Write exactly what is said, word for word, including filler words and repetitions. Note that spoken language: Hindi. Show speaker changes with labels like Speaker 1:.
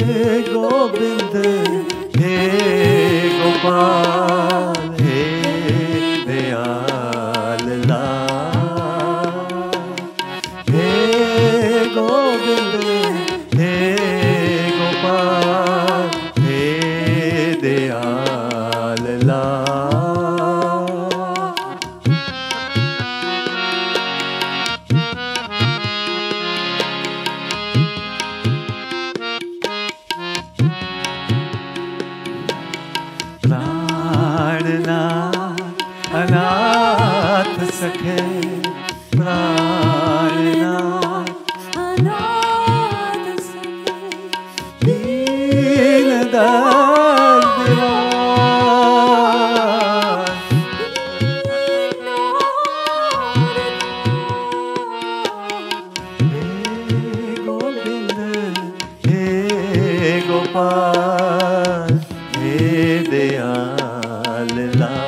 Speaker 1: गोविंद हे गोपाल हे दयाल लाल, हे गोविंद हे गोपाल हे दयाल लाल। प्राणनाथ अनाथ सखे, प्राणनाथ
Speaker 2: अनाथ सखे,
Speaker 1: दीन दयाल, हे गोविंद हे गोपाल हे दयाल लाल।